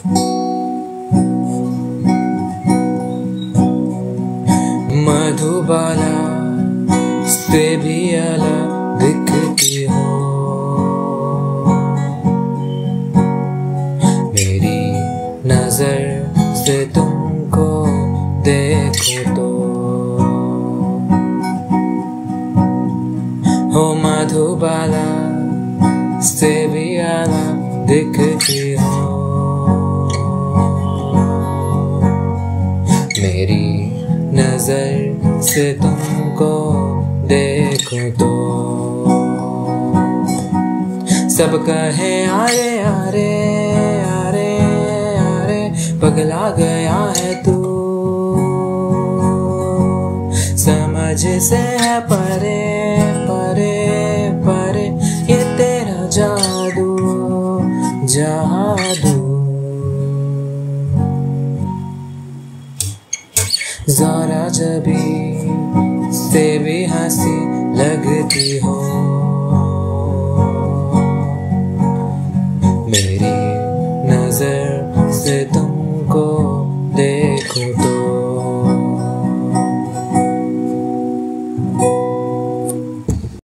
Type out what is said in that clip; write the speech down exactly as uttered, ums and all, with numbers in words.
मधुबाला से भी अलग दिखती हो, मेरी नजर से तुमको देखो तो हो मधुबाला से भी अलग दिखती हो, मेरी नजर से तुमको देखो तो सब कहे अरे अरे अरे अरे पगला गया है तू, समझ से है परे परे परे ये तेरा जादू जादू। ज़रा जबी से भी हंसी लगती हो, मेरी नजर से तुमको देखो तो